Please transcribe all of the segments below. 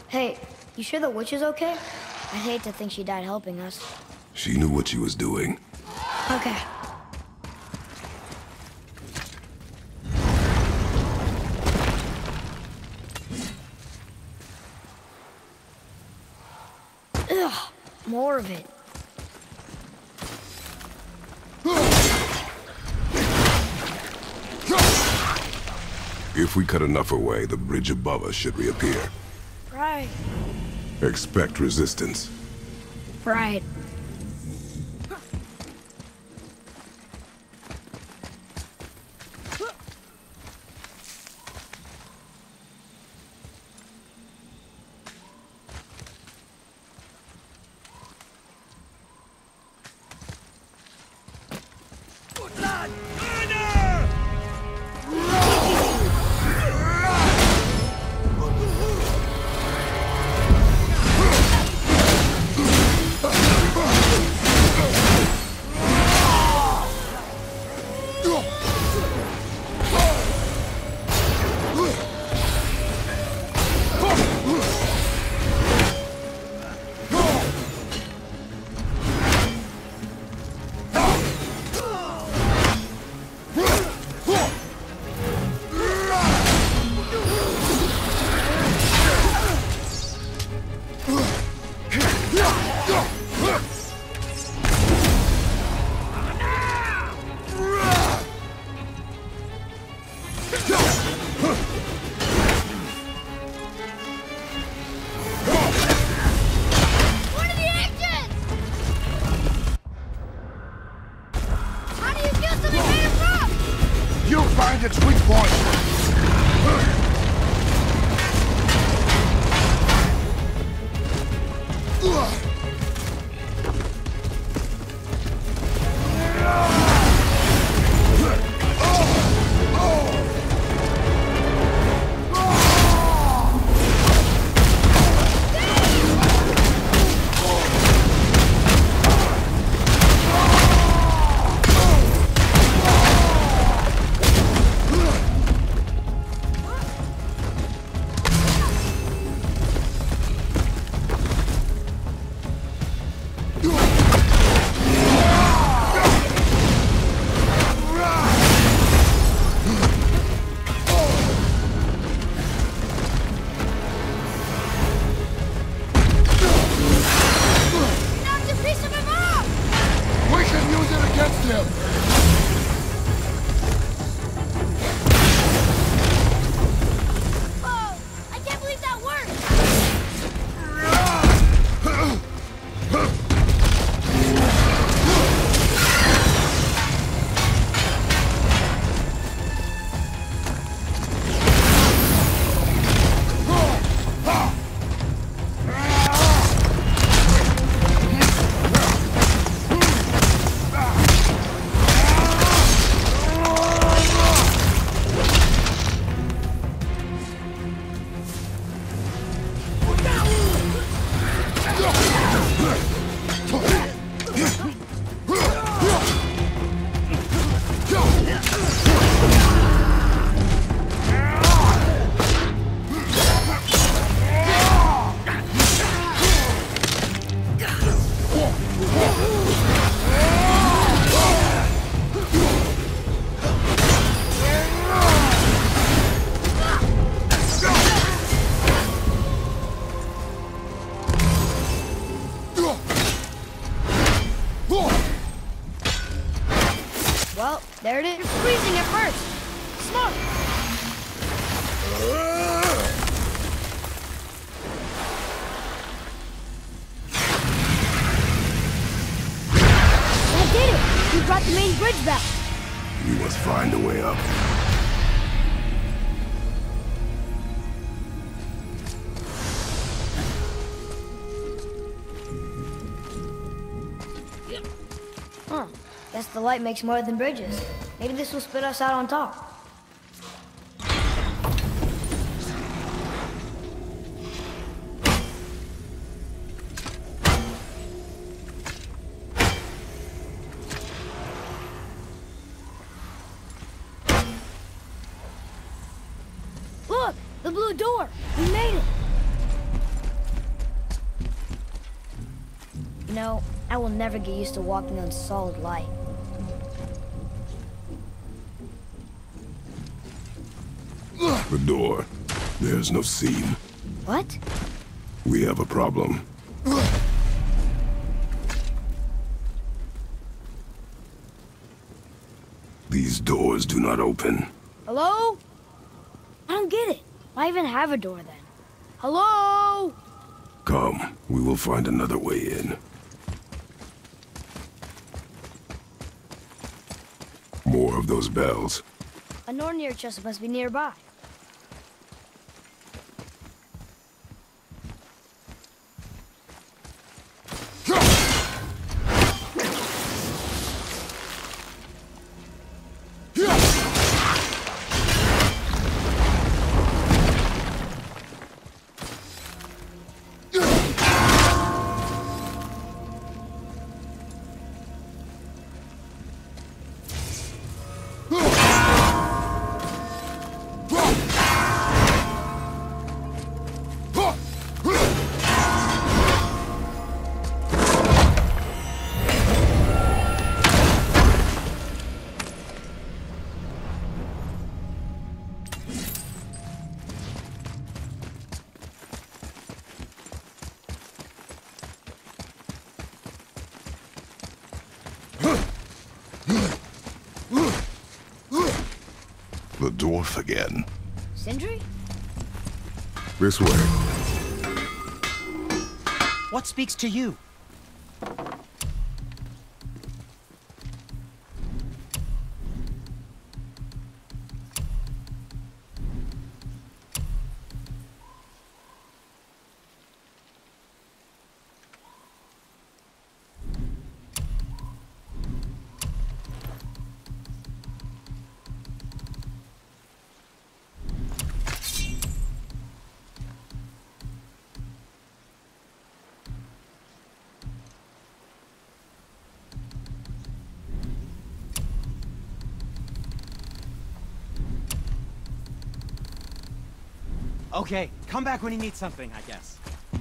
Hey, you sure the witch is okay? I'd hate to think she died helping us. She knew what she was doing. Okay. Ugh, more of it. If we cut enough away, the bridge above us should reappear. Right. Expect resistance. Right. Its weak point. Well, there it is. You're freezing at first. Smoke! That did it! We brought the main bridge back. We must find a way up. Huh. Guess the light makes more than bridges. Maybe this will spit us out on top. Look! The blue door! We made it! You know, I will never get used to walking on solid light. The door. There's no seam. What? We have a problem. These doors do not open. Hello? I don't get it. Why even have a door then? Hello? Come, we will find another way in. More of those bells. A Nornir chest must be nearby. The dwarf again. Sindri? This way. What speaks to you? Okay, come back when you need something, I guess.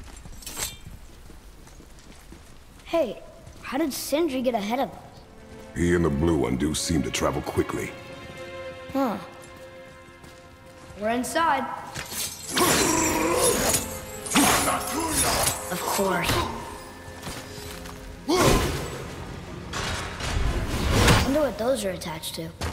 Hey, how did Sindri get ahead of us? He and the blue one do seem to travel quickly. Huh. We're inside. Of course. Wonder what those are attached to.